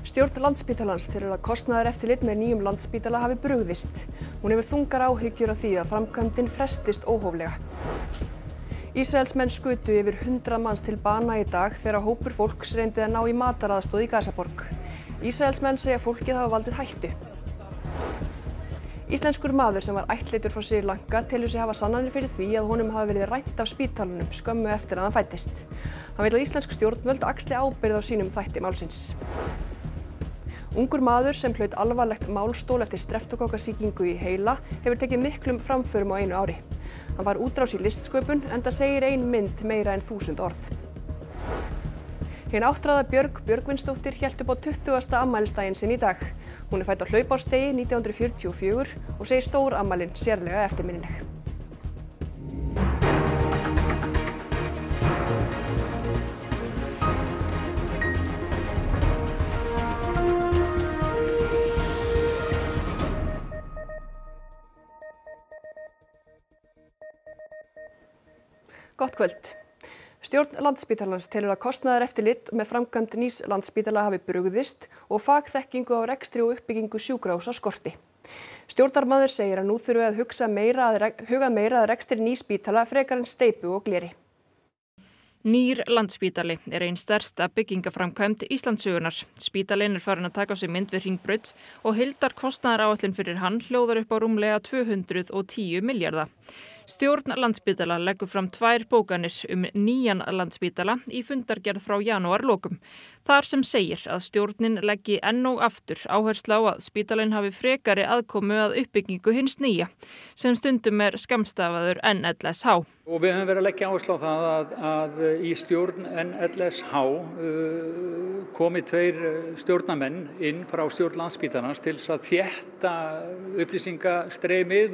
Stjórn Landspítalans telur að kostnaðareftirlit með nýjum Landspítala hafi brugðist. Hún hefur þungar áhyggjur af því að framkvæmdin frestist óhóflega. Ísraelsmenn skutu yfir 100 manns til bana í dag þegar hópur fólks reyndi að ná í mataraðstoð í Gazaborg. Ísraelsmenn segja fólkið hafa valdið hættu. Íslenskur maður sem var ættleiddur frá Sri Lanka telur sig hafa sannanir fyrir því að honum hafi verið rænt af spítalanum skömmu eftir að hann fæddist. Hann vill að íslensk stjórnvöld axli ábyrgð á sínum þætti málsins. Ungur maður sem hlaut alvarlegt málstól eftir streptókokkasýkingu í heila hefur tekið miklum framförum á einu ári. Hann var útrás í listsköpun enda segir ein mynd meira en 1000 orð. Hin áttræða Björg Björgvinsdóttir hélt upp á 20. afmælisdaginn sinn í dag. Hún er fædd á hlaupársdegi 1944 og segir stórafmælin sérlega eftirminnileg. Gott kvöld. Stjórn Landspítalans telur að kostnaðareftirlit með framkvæmd nýs Landspítala hafi brugðist og fagþekkingu á rekstri og uppbyggingu sjúkrahúsa skorti. Stjórnarmaður segir að nú þurfi að huga meira að rekstri nýs spítala frekar en steypu og gleri. Nýr Landspítali er ein stærsta byggingaframkvæmd Íslandssögunnar. Spítalinn er farin að taka á sig mynd við Hringbraut og heildarkostnaðaráætlun fyrir hann hljóðar upp á rúmlega 210 milljarða. Stjórn Landspítala leggur fram 2 bókanir nýjan Landspítala í fundargerð frá janúarlokum. Þar sem segir að stjórnin leggi enn og aftur áherslu á að spítalinn hafi frekari aðkomu að uppbyggingu hins nýja, sem stundum er skammstafaður NLSH. Og við höfum verið að leggja áherslu á það að í stjórn NLSH komi 2 stjórnarmenn inn frá stjórn Landspítalans til þess að þétta upplýsingastreymið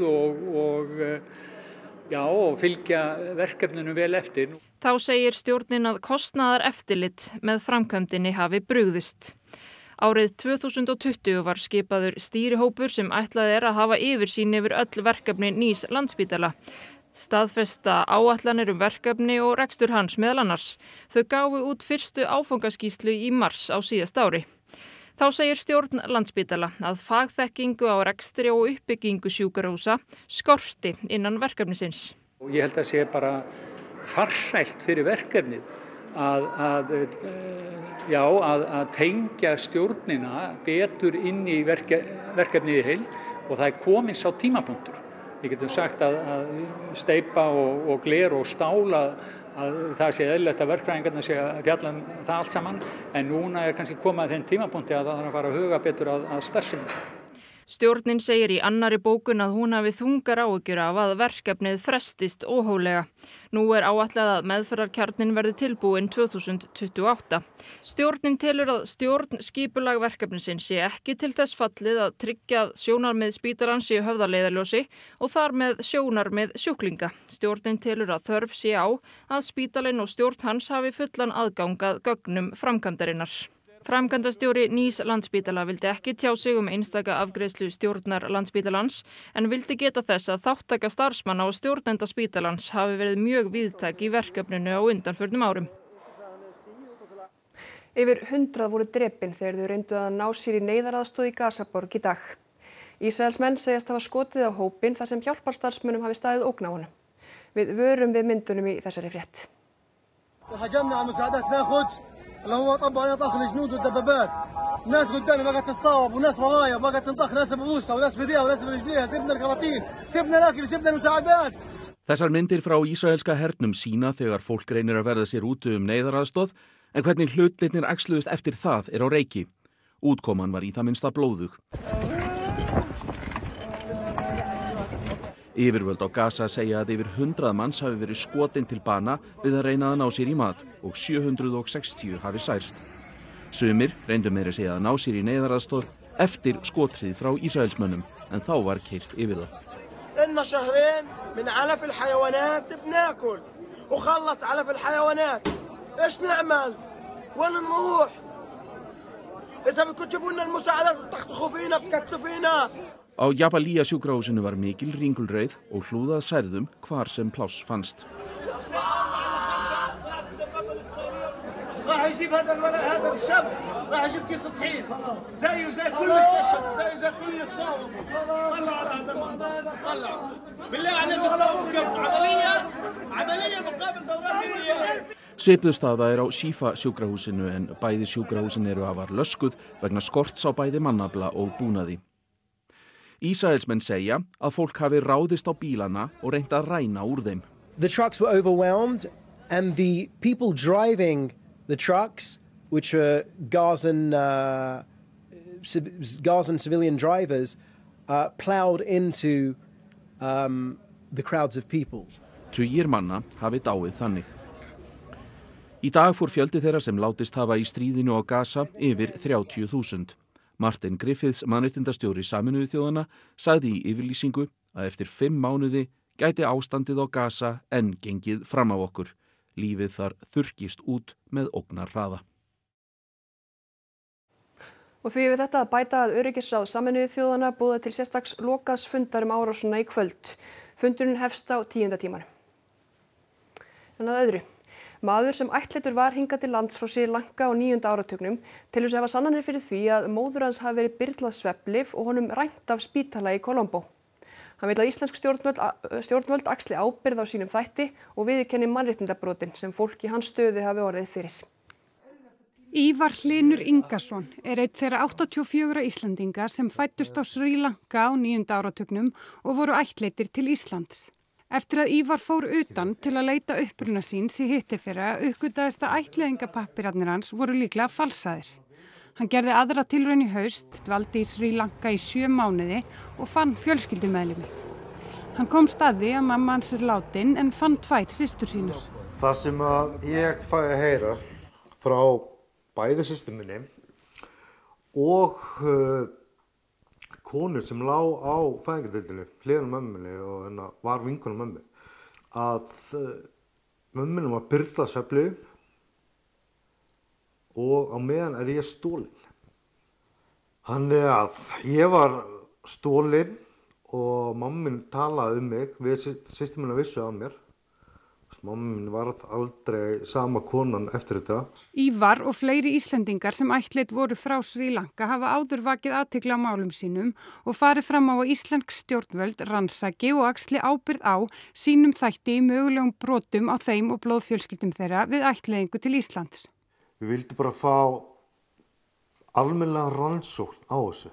og fylgja verkefninu vel eftir. Þá segir stjórnin að kostnaðareftirlit með framkvæmdinni hafi brugðist. Árið 2020 var skipaður stýrihópur sem ætlað er að hafa yfirsýn yfir öll verkefni nýs Landspítala. Staðfesta áætlanir verkefni og rekstur hans meðal annars. Þau gáfu út fyrstu áfangaskýrslu í mars á síðasta ári. Þá segir stjórn Landspítala að fagþekkingu á rekstri og uppbyggingu sjúkrahúsa skorti innan verkefnisins. Ég held að sé bara farsælt fyrir verkefnið að tengja stjórnina betur inn í verkefnið í heild og það er komin sá tímapunktur. Við getum sagt að steypa og gler og stál að það sé eðlilegt að verkfræðingarnir sé að fjalla það allt saman, en núna er kannski komið að þeim tímapunkti að það þarf að fara að huga betur að starfsemi. Stjórnin segir í annarri bókun að hún hafi þungar áhyggjur af að verkefnið frestist óhóflega. Nú er áætlað að meðferðarkjarninn verði tilbúinn 2028. Stjórnin telur að stjórnskipulag verkefnisins sé ekki til þess fallið að tryggja að sjónarmið spítalans sé höfð að leiðarljósi og þar með sjónarmið sjúklinga. Stjórnin telur að þörf sé á að spítalinn og stjórn hans hafi fullan aðgang að gögnum framkvæmdarinnar. Framkvæmdastjóri nýs Landspítala vildi ekki tjá sig einstaka afgreiðslu stjórnar Landspítalans en vildi geta þess að þáttaka starfsmanna og stjórnenda spítalans hafi verið mjög víðtæk í verkefninu á undanförnum árum. Yfir 100 voru drepin þegar þau reyndu að ná sér í neyðaraðstoð í Gazaborg í dag. Ísraelsmenn segjast hafa skotið á hópinn þar sem hjálparstarfsmönnum hafi staðið ógn á honum. Við vörum við myndunum í þessari frétt. اللي هو طبعا طخ الجنود والدبابات ناس قدامي بقت تصاوب وناس ورايا بقت تنطخ ناس ببوسها وناس بديها وناس برجليها سيبنا الكراتين سيبنا الاكل سيبنا المساعدات. Þessar myndir frá ísraelska hernum sína þegar fólk reynir að verða sér úti neyðaraðstoð en hvernig hlutirnir æxluðust eftir það er á reiki. Útkoman var í það minnsta blóðug. Yfirvöld á Gaza segja að yfir 100 manns hafi verið skotin til bana við að reyna að ná sér í mat og 760 hafi særst. Sumir reyndu meira að segja að ná sér í neyðaraðstoð eftir skotrið frá Ísraelsmönnum en þá var keyrt yfir það. إن شهرين من علف الحيوانات بناكل وخلص علف الحيوانات إيش نعمل؟ وين نروح؟ إذا بدكم تجيبوا لنا المساعدات بتخطخوا فينا بتقتلوا فينا. Á Jabalía sjúkrahúsinu var mikil ringulreið og hlúðað særðum hvar sem pláss fannst. راح يجيب هذا الشاب راح يجيب كيس طحين زيه زي كل استشهد زيه زي كل الصاوم طلعوا على هذا المنظر طلعوا بالله عليك الصاوم كيف عمليه مقابل دورات الرياض. Svipuð staða á Shifa sjúkrahúsinu en bæði sjúkrahúsin eru afar löskuð vegna skorts á bæði mannafla og búnaði. Ísraelsmenn segja að fólk hafi ráðist á bílana og reynt að ræna úr þeim. The trucks were overwhelmed and the people driving the trucks, which were Gazan civilian drivers, plowed into the crowds of people. Tugir manna hafi dáið þannig. Í dag fór fjöldi þeirra sem látist hafa í stríðinu á Gaza yfir 30.000. Martin Griffiths, mannréttindastjóri Sameinuðu þjóðanna, sagði í yfirlýsingu að eftir 5 mánuði gæti ástandið á Gaza enn gengið fram á okkur. Lífið þar þurrkist út með ógnarhraða. Og því við þetta að bæta að öryggisráð Sameinuðu þjóðanna boðað til sérstaks lokaðs fundar árásina í kvöld. Fundurinn hefst á 10. tímanum. En að öðru. Maður sem ættleiddur var hingað til lands frá Sri Lanka á 9. áratugnum telur sig hafa sannanir fyrir því að móður hans hafi verið byrlað svefnlyf og honum rænt af spítala í Colombo. Hann vill að íslensk stjórnvöld axli ábyrgð á sínum þætti og viðurkenni mannréttindabrotin sem fólk í hans stöðu hafi orðið fyrir. Ívar Hlynur Ingason einn þeirra 84 Íslendinga sem fæddust á Sri Lanka á 9. áratugnum og voru ættleiddir til Íslands. Eftir að Ívar fór utan til að leita uppruna síns í hittifyrra uppgötaðist að ættleiðingapappírarnir hans voru líklega falsaðir. Hann gerði aðra tilraun í haust, dvaldi í Sri Lanka í 7 mánuði og fann fjölskyldumeðlimi. Hann komst að því að mamma hans látin en fann 2 systur sínar. Það sem að ég fæ að heyra frá bæði systur minni og konur sem lá á fæðingardeildinni, hliðina á mömmunni og var vinkona mömmu, að mömmunni var byrlað svefnlyf og á meðan ég stólinn. Þannig að ég var stólinn og mamma talaði mig, við systur minna vissu af mér. Mamma varð aldrei sama konan eftir þetta. Ívar og fleiri Íslendingar sem ættleidd voru frá Sri Lanka hafa áður vakið athygli á málum sínum og farið fram á að íslensk stjórnvöld rannsaki og axli ábyrgð á sínum þætti í mögulegum brotum á þeim og blóðfjölskyldum þeirra við ættleiðingu til Íslands. Við vildum bara fá almennilega rannsókn á þessu.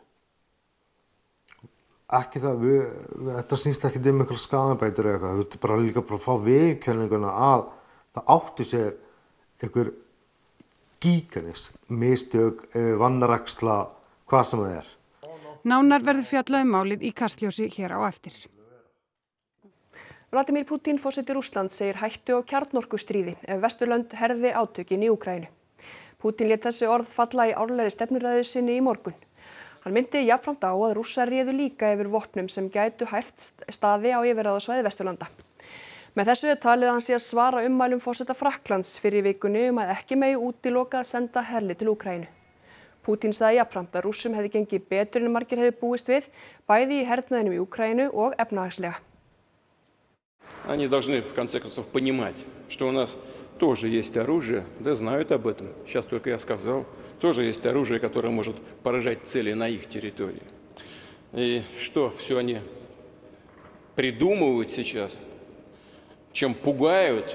Ekki það, þetta snýst ekki um einhverja skaðabætur eða eitthvað, við vildum bara líka fá viðurkenninguna að það átti sér einhver gíganis, mistök, vanræksla, hvað sem það er. Nánar verður fjallað málið í Kastljósi hér á eftir. Vladimir Putin, forseti Rússlands, segir hættu á kjarnorkustríði ef Vesturlönd herði átökin í Úkraínu. Putin lét þessi orð falla í árlegri stefnuræðu sinni í morgun. Hann myndi jafnframt á að Rússar réðu líka yfir vopnum sem gætu hæft staði á yfirráðasvæði Vesturlanda. Með þessu talið hann sé að svara ummælum forseta Frakklands fyrir vikunni að ekki megi útiloka að senda herlið til Úkraínu. Putin sagði jafnframt að Rússum hefði gengið betur en margir hefði búist við, bæði í hernaðinum í Úkraínu og efnahagslega. Они должны в конце концов понимать, что у нас тоже есть оружие, да знают об этом. Сейчас только я сказал. Тоже есть оружие, которое может поражать цели на их территории. И что все они придумывают сейчас, чем пугают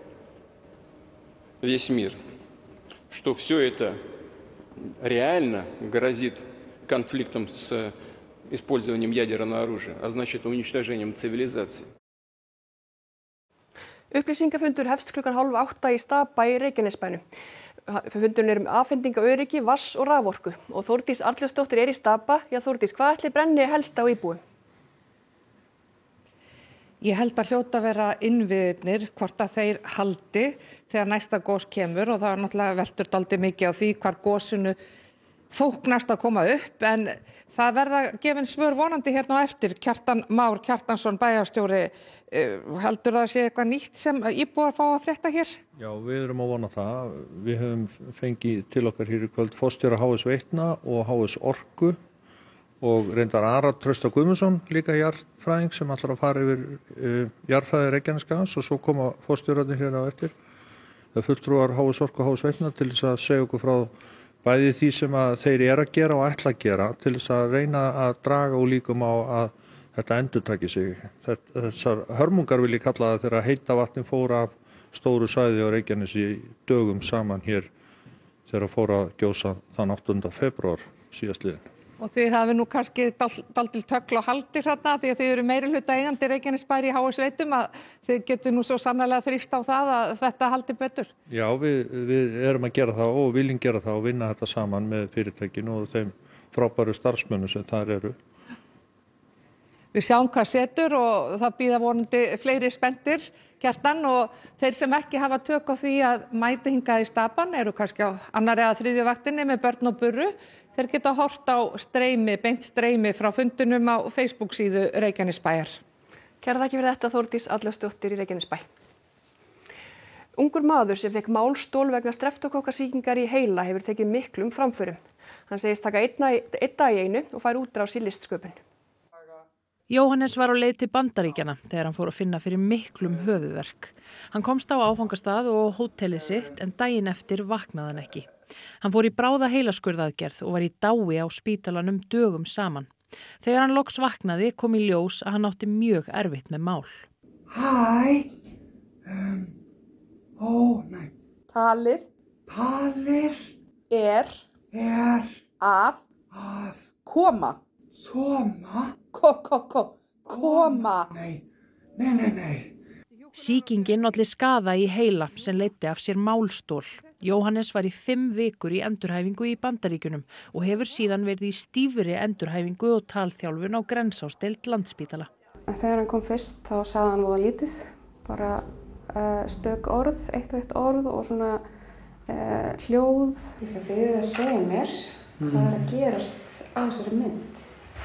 весь мир, что все это реально грозит конфликтом с использованием ядерного оружия, а значит уничтожением цивилизации. Upplýsingafundur hefst klukkan 7:30 í Stapa í Reykjanesbænum. Fundurinn afhendinga öryggi, vatns og raforku og Þórdís Arnljótsdóttir í Stapa. Já, Þórdís, hvað ætli brenni helst á íbúum? Ég held að hljóta vera innviðirnir, hvort að þeir haldi þegar næsta gos kemur og það er náttúrulega veltur dálítið mikið á því hvar gosinu þóknast að koma upp, en það verða gefin svör vonandi hérna á eftir. Kjartan Már Kjartansson, bæjarstjóri, heldur það sé eitthvað nýtt sem íbúar fá að frétta hér? Já, við erum að vona það. Við höfum fengið til okkar hér í kvöld forstjóra HS Veitna og HS Orku og reyndar Ara Trausta Guðmundsson, líka jarðfræðing sem ætlar að fara yfir jarðfræði Reykjanesskagans og svo koma forstjórarnir hérna á eftir. fulltrúar HS Orku og HS Veitna til þess að segja okkur frá bæði því sem að þeir eru að gera og ætla að gera til þess að reyna að draga úr líkum á að þetta endurtaki sig. Þessar hörmungar vil ég kalla það þegar heita vatni fór af stóru svæði á Reykjanesi dögum saman hér þegar fór að gjósa þann 8. febrúar síðastliðinn. Og þið hafi nú kannski dálítil tögl og haldir þarna því að þið eru meirihluta eigandi Reykjanesbær í HS Veitum að þið getur nú svo sannarlega þrýst á það að þetta haldi betur. Já, við erum að gera það og viljum gera það og vinna þetta saman með fyrirtækinu og þeim frábæru starfsmönnum sem þar eru. Við sjáum hvað setur og það bíða vonandi fleiri spenntir, Kjartan, og þeir sem ekki hafa tök á því að mæta hingað í Stapann eru kannski á annarri eða þriðju vaktinni með börn og burru. Þeir geta hort á beint streymi frá fundunum á Facebook-síðu Reykjanesbæjar. Kærar þakkir fyrir þetta, Þórdís Arnljótsdóttir í Reykjanesbæ. Ungur maður sem fekk málstól vegna streptókokkasýkingar í heila hefur tekið miklum framförum. Hann segist taka einn dag í einu og fær útrás í listsköpun. Jóhannes var á leið til Bandaríkjanna þegar hann fór að finna fyrir miklum höfuðverk. Hann komst á áfangastað og hótelið sitt en daginn eftir vaknaði hann ekki. Hann fór í bráða heilaskurðaðgerð og var í dái á spítalanum dögum saman. Þegar hann loks vaknaði kom í ljós að hann átti mjög erfitt með mál. Talir að koma. Koma. Nei. Sýkingin olli skaða í heila sem leiddi af sér málstól. Jóhannes var í 5 vikur í endurhæfingu í Bandaríkjunum og hefur síðan verið í stífri endurhæfingu og talþjálfun á Grensásdeild Landspítala. Þegar hann kom fyrst þá sagði hann voða lítið, bara stök orð, eitt og eitt orð og svona hljóð. Ég byrði að segja mér hvað að gerast á þessari mynd.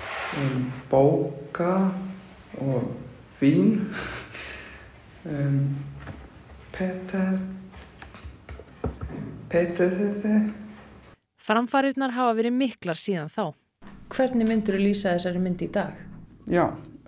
Bóka og vín. Peter. Framfarirnar hafa verið miklar síðan þá. Hvernig myndur þú lýsa þessari mynd í dag? Já,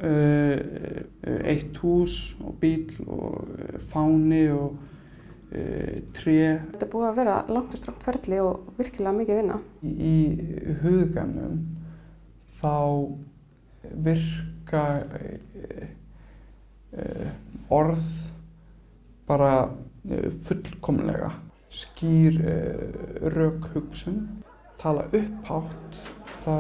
eitt hús og bíl og fáni og tré. Þetta er búið að vera langt og strangt ferli og virkilega mikið vinna. Í huganum þá virka orð bara fullkomlega. Skýr rök hugsun, tala upphátt, þá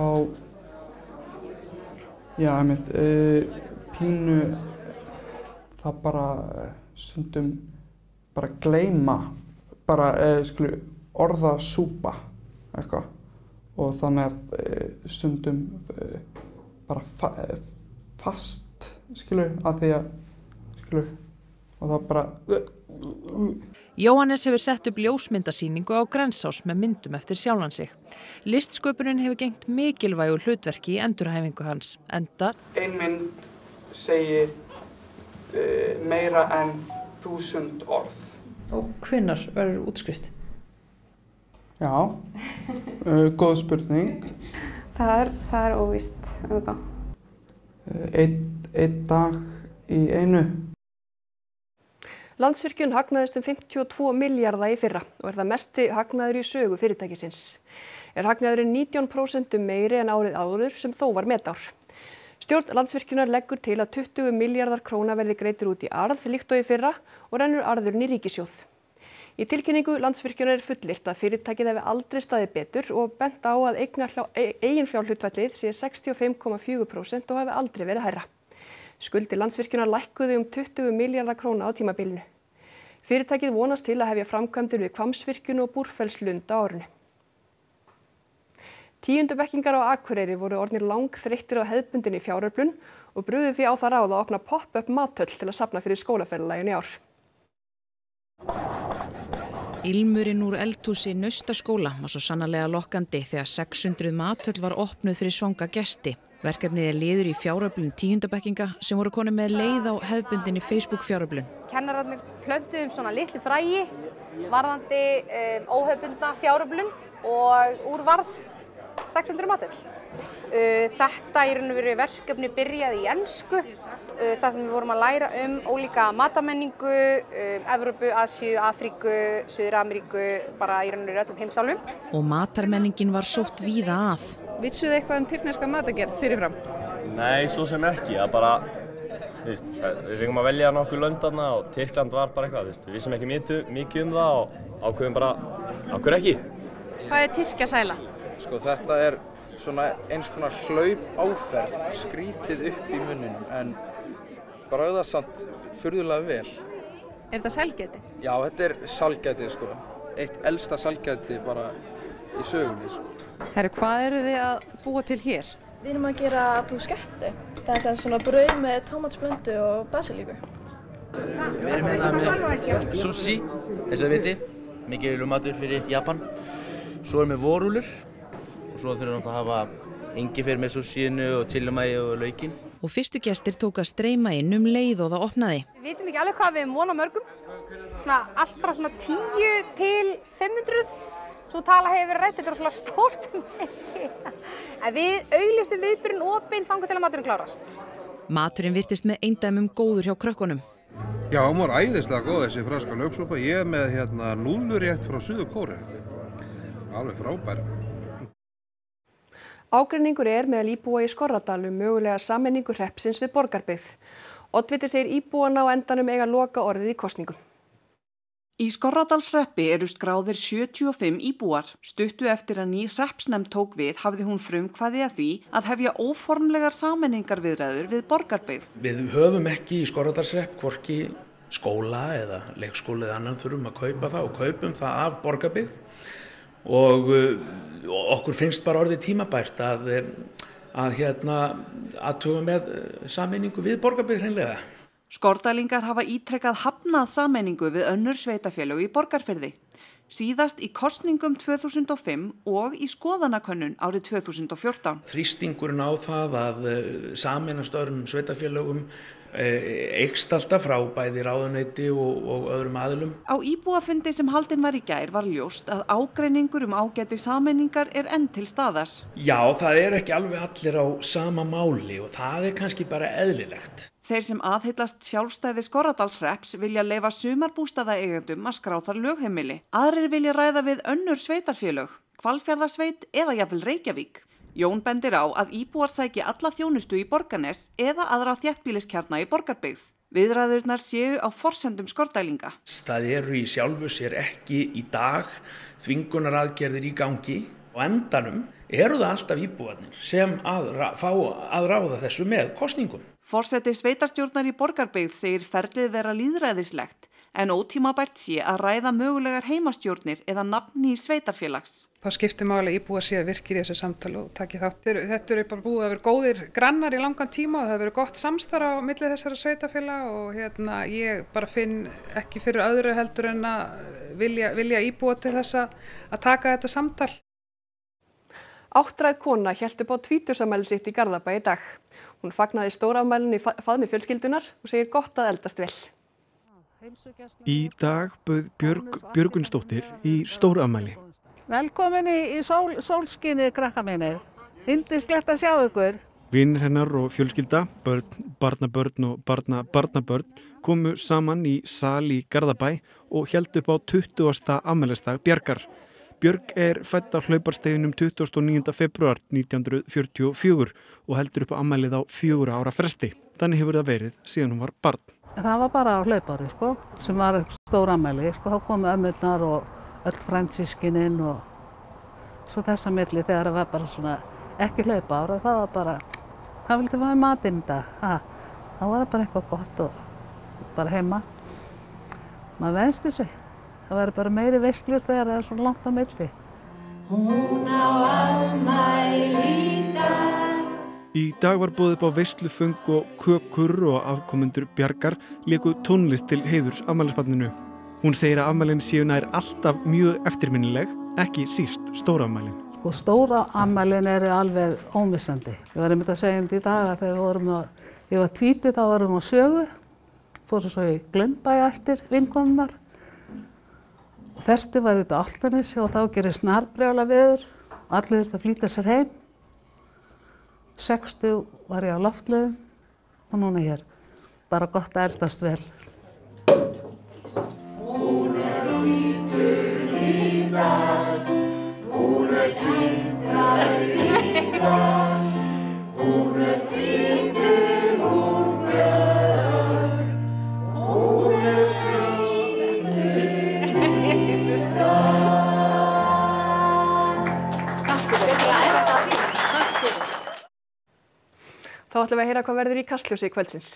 pínu það bara stundum bara gleyma, bara orðasúpa eitthvað og þannig að stundum bara fast, að því að og það bara Jóhannes hefur sett upp ljósmyndasýningu á Grensás með myndum eftir sjálfan sig. Listsköpunin hefur gegnt mikilvægu hlutverki í endurhæfingu hans, enda ein mynd segir meira en 1000 orð. Og hvenær verður útskrift? Já, góð spurning. Það er óvíst það. Einn dag í einu. Landsvirkjun hagnaðist 52 milljarða í fyrra og það mesti hagnaður í sögu fyrirtækisins. Hagnaðurinn 19% meiri en árið áður sem þó var metár. Stjórn Landsvirkjunar leggur til að 20 milljarðar króna verði greiddir út í arð líkt og í fyrra og rennur arðurinn í ríkissjóð. Í tilkynningu Landsvirkjunar fullyrt að fyrirtækið hefði aldrei staðið betur og bent á að eiginfjárhlutfallið sé 65,4% og hafi aldrei verið hærra. Skuldir Landsvirkjunar lækkuðu 20 milljarða króna á tímabilinu. Fyrirtækið vonast til að hefja framkvæmdir við Hvammsvirkjun og Búrfellslund á árinu. 10. bekkingar á Akureyri voru orðnir langþreyttir á hefðbundinni fjáröflun og brugðu því á það ráð að opna pop-up mathöll til að safna fyrir skólaferðalaginu í ár. Ilmurinn úr eldhúsi Naustaskóla var svo sannarlega lokkandi þegar 600 mathöll var opnuð fyrir svanga gesti. Verkefnið liður í fjáröflun 10. bekkinga sem voru konur með leið á hefðbundinni Facebook fjáröflun. Kennararnir plöntuðum svona litlu fræi varðandi óhefðbundna fjáröflun og úr varð 600 mathöll. Þetta í raun og veru verkefni byrjaði í ensku, þar sem við vorum að læra ólíka matamenningu, Evrópu, Asíu, Afríku, Suður-Ameríku, bara í raun og veru öllum heimsálfum. Og matarmenningin var sótt víða að. Vissuð þið eitthvað tyrkneska matagerð fyrirfram? Nei, svo sem ekki, það bara, við fengum að velja nokkur lönd þarna og Tyrkland var bara eitthvað, við vissum ekki mikið það og ákveðum bara, ákveður ekki. Hvað tyrkjasæla? Sko þetta svona eins konar hlaup-áferð, skrítið upp í munninum en bragðast samt furðulega vel. Þetta sælgæti? Já, þetta sælgæti sko, eitt elsta sælgæti bara í sögunni. Herru, hvað eru þið að búa til hér? Við erum að gera bruschetta, það svona brauð með tómatsblöndu og basilíku. Við erum hérna með sushi, þess að viti, mikið matur fyrir Japan. Svo erum við vorúlur og svo þurfum við að hafa engifer með sushiinu og chillimæi og laukinn. Og fyrstu gestir tók að streyma inn leið og það opnaði. Við vitum ekki alveg hvað við erum von á mörgum, allt frá 10 til 500. Svo tala hefur verið rætt, þetta er svona stórt mikið. En við auglýstum viðburðinn opinn þangað til að maturinn klárast. Maturinn virtist með eindæmum góður hjá krökkunum. Já, hún var æðislega góð þessi franska lauksúpa. Ég er með núðlurétt frá Suður-Kóreu. Alveg frábær. Ágreiningur er meðal íbúa í Skorradal mögulega sameiningu hreppsins við Borgarbyggð. Oddviti segir íbúana á endanum eiga loka orðið í kosningum. Í Skorradalshreppi eru skráðir 75 íbúar. Stuttu eftir að ný hreppsnefnd tók við hafði hún frumkvæði að því að hefja óformlegar sameiningarviðræður við Borgarbyggð. Við höfum ekki í Skorradalshrepp hvorki skóla eða leikskóla eða annan þurfum að kaupa það og kaupum það af Borgarbyggð og okkur finnst bara orðið tímabært að athuga með sameiningu við Borgarbyggð hreinlega. Skordælingar hafa ítrekkað hafnað sameiningu við önnur sveitafélög í Borgarfirði. Síðast í kosningum 2005 og í skoðanakönnun árið 2014. Þrýstingurinn á það að sameinast öðrum sveitafélögum eykst alltaf frá bæði ráðuneyti og öðrum aðilum. Á íbúafundi sem haldinn var í gær var ljóst að ágreiningur ágæti sameiningar enn til staðar. Já, það ekki alveg allir á sama máli og það kannski bara eðlilegt. Þeir sem aðhyllast sjálfstæði Skorradalshrepps vilja leyfa sumarbústaðaeigendum að skrá þar lögheimili. Aðrir vilja ræða við önnur sveitarfélög, Hvalfjarðarsveit eða jafnvel Reykjavík. Jón bendir á að íbúar sæki alla þjónustu í Borgarnes eða aðra þéttbýliskjarna í Borgarbyggð. Viðræðurnar séu á forsendum skordælinga. Það eru í sjálfu sér ekki í dag þvingunaraðgerðir í gangi og endanum eru það alltaf íbúarnir sem fá að ráða þessu með kosningum. Forseti sveitarstjórnar í Borgarbyggð segir ferlið vera lýðræðislegt en ótímabært sé að ræða mögulegar heimastjórnir eða nafn í sveitarfélags. Það skiptir máli að íbúar sé að virkir í þessu samtali og taki þátt. Þetta bara búið að vera góðir grannar í langan tíma og það hefur verið gott samstarf á milli þessara sveitarfélaga og ég bara finn ekki fyrir öðru heldur en að vilja íbúa til þess að taka þetta samtal. Áttræð kona hélt upp á tvítugsafmæli sitt í Garðabæ í dag. Hún fagnaði stórafmælinu í faðmi fjölskyldunar og segir gott að eldast vel. Í dag bauð Björg Björgvinsdóttir í stórafmæli. Velkomin í sólskinið, krakkar mínir. Yndislegt að sjá ykkur. Vinir hennar og fjölskylda, börn, barnabörn og barnabarnabörn komu saman í sal í Garðabæ og héldu upp á 20. afmælisdag Bjargar. Björg fædd á hlauparsteginum 29. febrúar 1944 og heldur upp á afmælið á 4 ára fresti. Þannig hefur það verið síðan hún var barn. Það var bara á hlaupári, sem var stór afmæli. Þá komu ömmurnar og öll frændsískinin og svo þessa milli þegar það var bara svona ekki hlaupára. Það var bara, það vildi maður matinn í dag. Það var bara eitthvað gott og bara heima. Maður venst þessu. Það verður bara meiri veislur þegar það svona langt á milli. Hún á afmæli í dag. Í dag var boðið upp á veisluföng og kökur og afkomendur Bjargar léku tónlist til heiðurs afmælisbarninu. Hún segir að afmælin séu nær alltaf mjög eftirminnileg, ekki síst stórafmælin. Stóra afmælin alveg ómissandi. Ég var einmitt að segja þetta í dag að þegar ég var tvítug þá varum á Sögu, fórum svo í Glaumbæ eftir vinkonunnar. Fertu var út á Álftanesi og þá gerist snarbrjála veður, allir þurftu að flýta sér heim. 60 var ég á loftlaugum og núna hér. Bara gott að eldast vel. Hún hvítur í dag, hún hvítrar í dag, hún hvítur, hún björg, hún hvítur í dag. Þá ætlum við að heyra hvað verður í Kastljósi kvöldsins.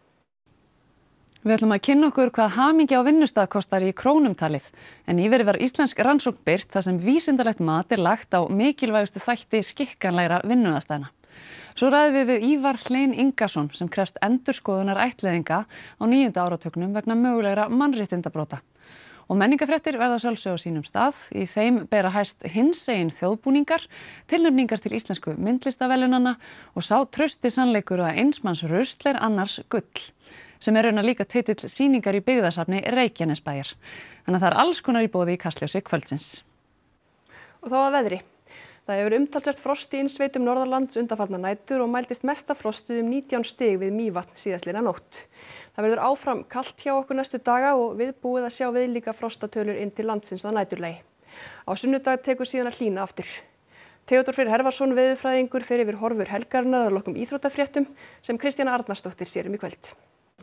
Við ætlum að kynna okkur hvað hamingja á vinnustað kostar í krónum talið. En nýverið var íslensk rannsókn birt þar sem vísindalegt mat lagt á mikilvægustu þætti skikkanlegra vinnuaðstæðna. Svo ræðum við Ívar Hlein Ingason sem krefst endurskoðunar ættleiðinga á 9. áratugnum vegna mögulegra mannréttindabrota. Og menningarfréttir verða sjálfsögðu á sínum stað. Í þeim bera hæst hinsegin þjóðbúningar, tilnefningar til íslensku myndlistaverðlaunanna og sá trausti sannleikur að eins manns rusl annars gull, sem raunar líka titill sýningar í byggðasafni Reykjanesbæjar. Þannig að það alls konar í boði í Kastljósi kvöldsins. Og þá að veðri. Það hefur umtalsvert frost í innsveitum norðanlands undanfarnar nætur og mældist mesta frostið 19 stig við Mývatn síðastliðna nótt. Það verður áfram kalt hjá okkur næstu daga og við búið að sjá viðlíka frostatölur inn til landsins að næturlagi. Á sunnudag tekur síðan að hlýna aftur. Theodór Freyr Hervarsson veðurfræðingur fer yfir horfur helgarinnar að loknum íþróttafréttum sem Kristjana Arnarsdóttir sér í kvöld.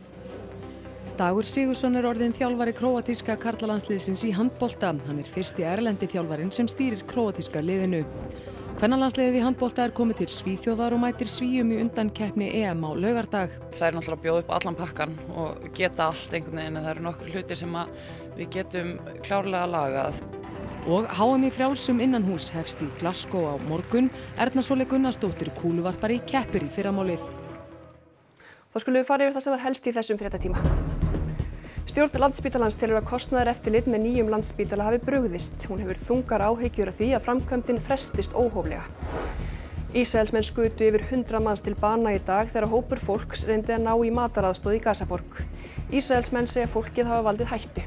Dagur Sigurðsson orðinn þjálfari króatíska karlalandsliðsins í handbolta. Hann fyrsti erlendi þjálfarinn sem stýrir króatíska liðinu. Kvennalandsliðið í handbolta komið til Svíþjóðar og mætir Svíum í undankeppni EM á laugardag. Það náttúrulega að bjóða upp allan pakkan og geta allt einhvern veginn en það eru nokkur hlutir sem við getum klárlega lagað. Og HM í frjálsum innanhús hefst í Glasgow á morgun. Erna Sóley Gunnarsdóttir kúluvarpari keppir í fyrramálið. Þá skulum við fara yfir það sem var helst í þessum fréttatíma. Stjórn Landspítalans telur að kostnaðareftirlit með nýjum Landspítala hafi brugðist. Hún hefur þungar áhyggjur af því að framkvæmdin frestist óhóflega. Ísraelsmenn skutu yfir 100 manns til bana í dag þegar hópur fólks reyndi að ná í mataraðstoð í Gazaborg. Ísraelsmenn segja fólkið hafa valdið hættu.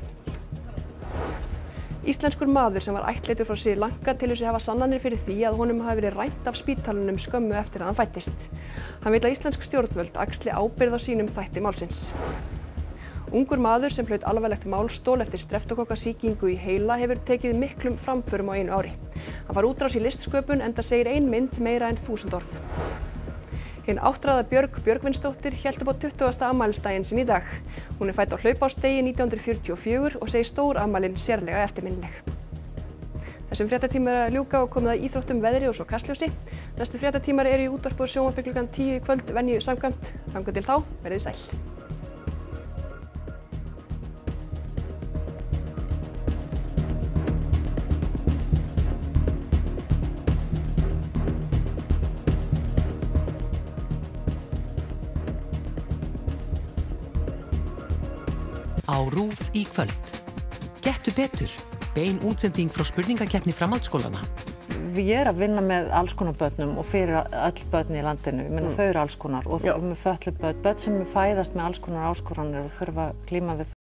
Íslenskur maður sem var ættleiddur frá Sri Lanka telur sig hafa sannanir fyrir því að honum hafi verið rænt af spítalanum skömmu eftir að hann fæddist. Hann vill að íslensk stjórnvöld axli ábyrgð á sínum þætti málsins. Ungur maður sem hlaut alvarlegt málstól eftir streptókokkasýkingu í heila hefur tekið miklum framförum á einu ári. Hann var útrás í listsköpun enda segir ein mynd meira en 1000 orð. Hinn áttræða Björg Björgvinsdóttir hélt upp á 20. afmælisdaginn sinn í dag. Hún fædd á hlaupársdegi 1944 og segir stórafmælin sérlega eftirminnileg. Þessum fréttatíma að ljúka og komið að íþróttum, veðri og svo Kastljósi. Næstu fréttatímar eru í útvarpi og sjónvarpi klukkan 10 í kvöld venju samkvæmt. Þangað til þá, verið sæl. Á RÚV í kvöld. Gettu betur. Bein útsending frá spurningakeppni framhaldsskólana. Ég að vinna með alls konar börnum og fyrir öll börn í landinu. Ég meina þau eru alls konar og þau eru með fötluð börn sem fæðast með alls konar áskoranir og þurfa að glíma við